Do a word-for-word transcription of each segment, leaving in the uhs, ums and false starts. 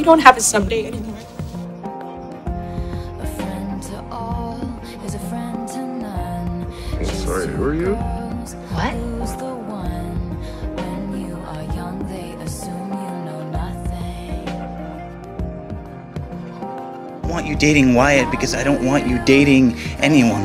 don't have a someday anymore. A friend to all is a friend to none. I'm sorry, who are you? What? Who's the one? When you are young, they assume you know nothing. I want you dating Wyatt because I don't want you dating anyone.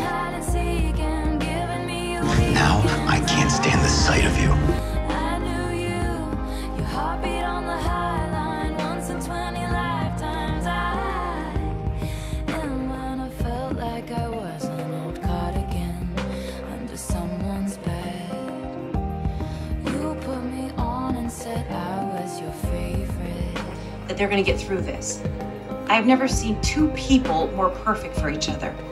Now I can't stand the sight of you. I knew you. Your heartbeat on the high line once in twenty lifetimes. I and when I felt like I was an old cardigan under someone's bed, you put me on and said I was your favorite. That they're gonna get through this. I've never seen two people more perfect for each other.